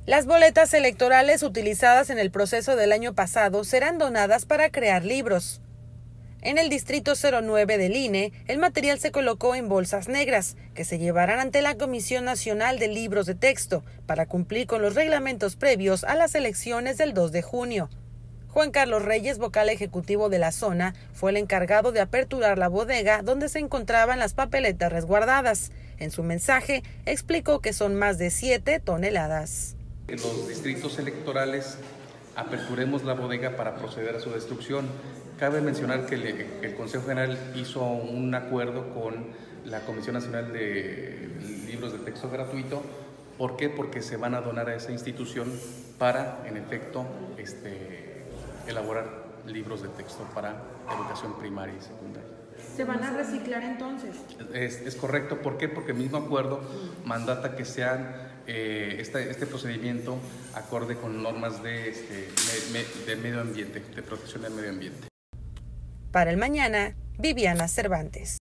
Las boletas electorales utilizadas en el proceso del año pasado serán donadas para crear libros. En el Distrito 09 del INE, el material se colocó en bolsas negras, que se llevarán ante la Comisión Nacional de Libros de Texto, para cumplir con los reglamentos previos a las elecciones del 2 de junio. Juan Carlos Reyes, vocal ejecutivo de la zona, fue el encargado de aperturar la bodega donde se encontraban las papeletas resguardadas. En su mensaje, explicó que son más de 7 toneladas. En los distritos electorales aperturemos la bodega para proceder a su destrucción. Cabe mencionar que el Consejo General hizo un acuerdo con la Comisión Nacional de Libros de Texto Gratuito. ¿Por qué? Porque se van a donar a esa institución para, en efecto, elaborar libros de texto para educación primaria y secundaria. ¿Se van a reciclar entonces? Es correcto. ¿Por qué? Porque el mismo acuerdo mandata que sean este procedimiento acorde con normas de medio ambiente, de protección del medio ambiente. Para el mañana, Viviana Cervantes.